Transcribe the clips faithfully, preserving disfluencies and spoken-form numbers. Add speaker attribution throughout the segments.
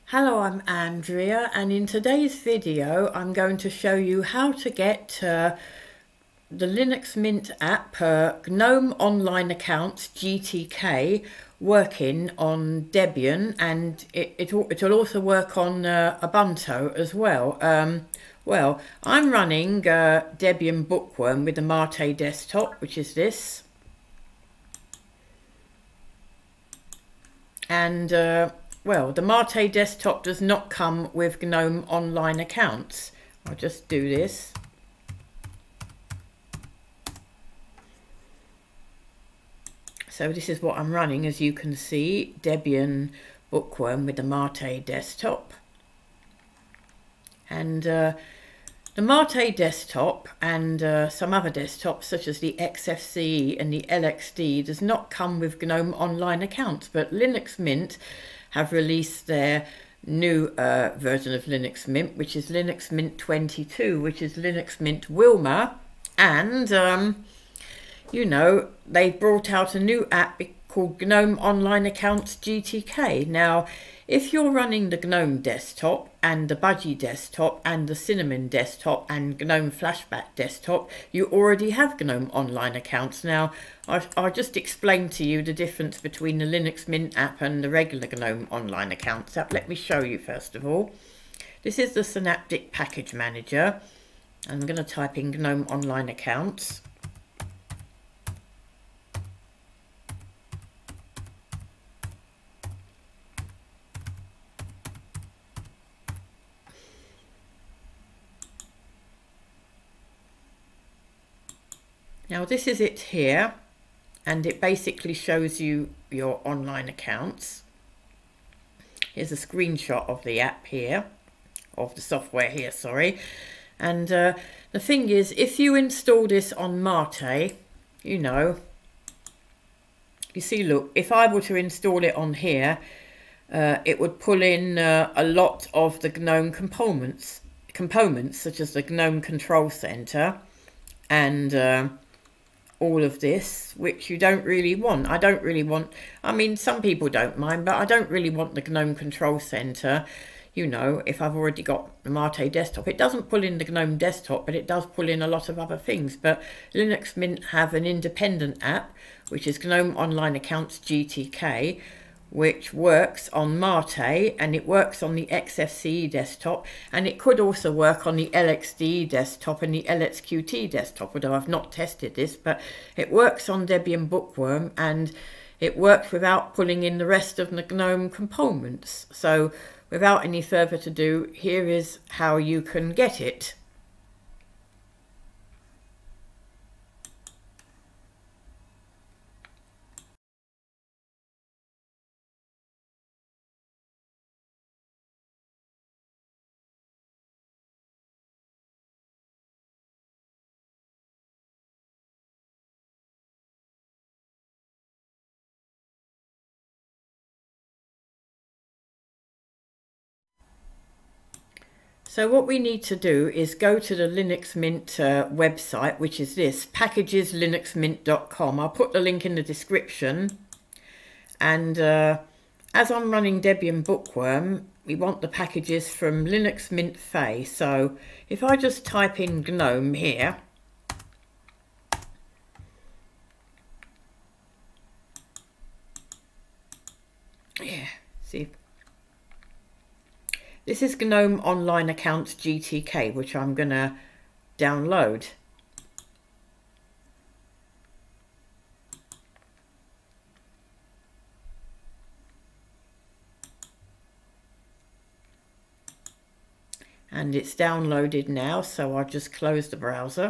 Speaker 1: Hello, I'm Andrea, and in today's video I'm going to show you how to get uh, the Linux Mint app uh, Gnome Online Accounts G T K working on Debian, and it, it, it'll also work on uh, Ubuntu as well. Um, well, I'm running uh, Debian Bookworm with the Mate desktop, which is this. And uh, well, the Mate desktop does not come with Gnome Online Accounts. I'll just do this. So this is what I'm running, as you can see, Debian Bookworm with the Mate desktop. And uh, the Mate desktop and uh, some other desktops such as the X F C E and the L X D E does not come with Gnome Online Accounts, but Linux Mint have released their new uh, version of Linux Mint, which is Linux Mint twenty-two, which is Linux Mint Wilma, and um, you know, they brought out a new app called Gnome Online Accounts G T K. Now, if you're running the Gnome desktop and the Budgie desktop and the Cinnamon desktop and Gnome Flashback desktop, you already have Gnome Online Accounts. Now, I'll, I'll just explain to you the difference between the Linux Mint app and the regular Gnome Online Accounts app. Let me show you first of all. This is the Synaptic Package Manager. I'm going to type in Gnome Online Accounts. Now this is it here, and it basically shows you your online accounts. Here's a screenshot of the app here, of the software here, sorry. And uh, the thing is, if you install this on Mate, you know, you see, look, if I were to install it on here, uh, it would pull in uh, a lot of the GNOME components, components such as the GNOME Control Center and uh, all of this, which you don't really want. I don't really want, I mean, some people don't mind, but I don't really want the GNOME Control Center, you know, if I've already got the Mate desktop. It doesn't pull in the GNOME desktop, but it does pull in a lot of other things. But Linux Mint have an independent app, which is Gnome Online Accounts G T K, which works on Mate, and it works on the X F C E desktop, and it could also work on the L X D E desktop and the L X Q T desktop, although I've not tested this, but it works on Debian Bookworm, and it works without pulling in the rest of the GNOME components. So without any further to do, here is how you can get it. So what we need to do is go to the Linux Mint uh, website, which is this, packages linux mint dot com. I'll put the link in the description. And uh, as I'm running Debian Bookworm, we want the packages from Linux Mint Xfce. So if I just type in GNOME here, yeah, see. This is Gnome Online Accounts G T K, which I'm going to download. And it's downloaded now, so I'll just close the browser.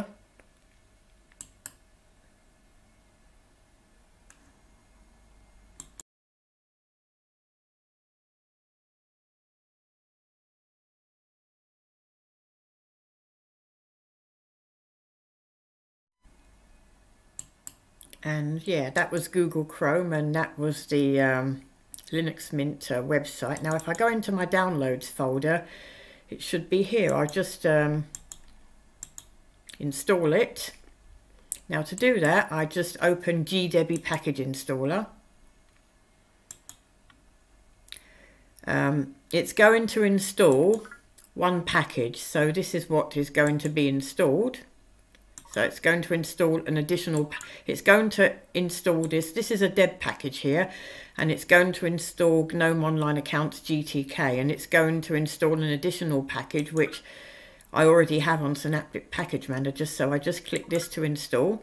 Speaker 1: And yeah, that was Google Chrome, and that was the um, Linux Mint uh, website. Now, if I go into my downloads folder, it should be here. I'll just um, install it. Now, to do that, I just open G Debi Package Installer. Uh, um, it's going to install one package. So this is what is going to be installed. So it's going to install an additional, it's going to install this, this is a deb package here, and it's going to install Gnome Online Accounts G T K, and it's going to install an additional package which I already have on Synaptic Package Manager. So I just click this to install.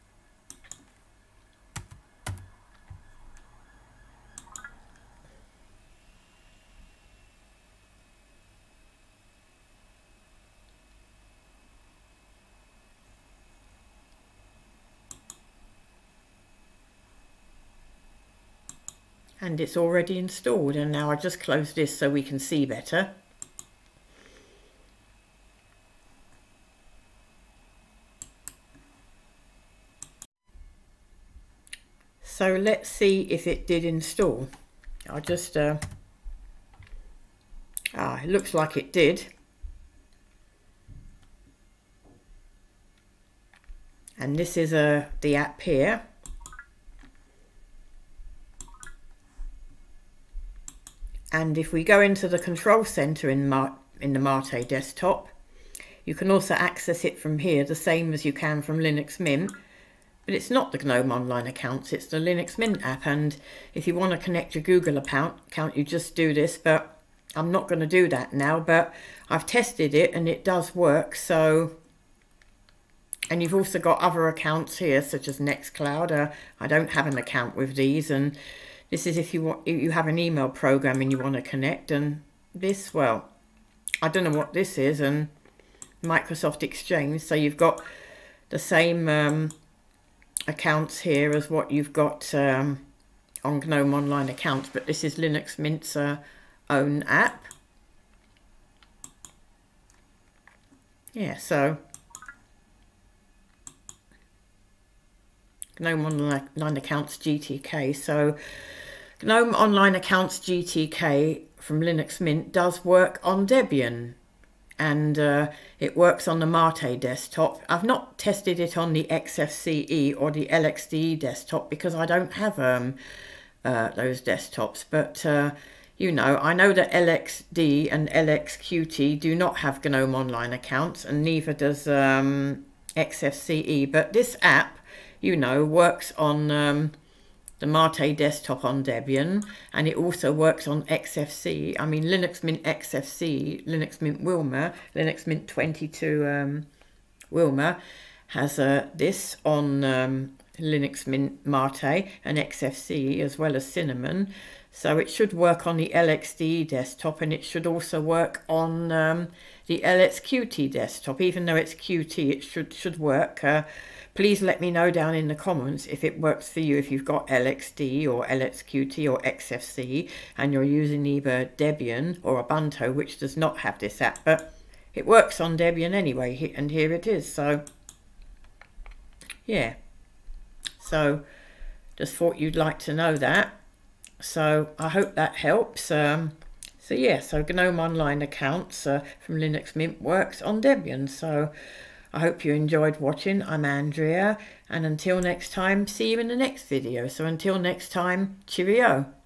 Speaker 1: And it's already installed, and now I just close this so we can see better. So let's see if it did install. I'll just, uh, ah, it looks like it did. And this is uh, the app here. And if we go into the control center in, Ma in the Mate desktop, you can also access it from here, the same as you can from Linux Mint. But it's not the Gnome Online Accounts, it's the Linux Mint app. And if you want to connect your Google account, account you just do this. But I'm not going to do that now. But I've tested it and it does work. So, and you've also got other accounts here, such as Nextcloud. Uh, I don't have an account with these, and this is if you want, you have an email program and you want to connect. And this, well, I don't know what this is, and Microsoft Exchange. So you've got the same um, accounts here as what you've got um, on Gnome Online Accounts, but this is Linux Mint's uh, own app. Yeah, so Gnome Online Accounts G T K. So Gnome Online Accounts G T K from Linux Mint does work on Debian, and uh, it works on the Mate desktop. I've not tested it on the X F C E or the L X D E desktop because I don't have um, uh, those desktops. But uh, you know, I know that L X D E and L X Q T do not have Gnome Online Accounts, and neither does um, X F C E. But this app, you know, works on um, the Mate desktop on Debian, and it also works on X F C. I mean, Linux Mint X F C, Linux Mint Wilma, Linux Mint twenty-two um, Wilma has uh, this on um, Linux Mint Mate and X F C as well as Cinnamon. So it should work on the L X D E desktop, and it should also work on um, the L X Q T desktop. Even though it's Q T, it should should work. Uh, please let me know down in the comments if it works for you, if you've got L X D E or L X Q T or X F C and you're using either Debian or Ubuntu, which does not have this app, but it works on Debian anyway, and here it is. So yeah, so just thought you'd like to know that. So I hope that helps. Um, so yeah, so Gnome Online Accounts uh, from Linux Mint works on Debian. So I hope you enjoyed watching. I'm Andrea, and until next time, see you in the next video. So until next time, cheerio.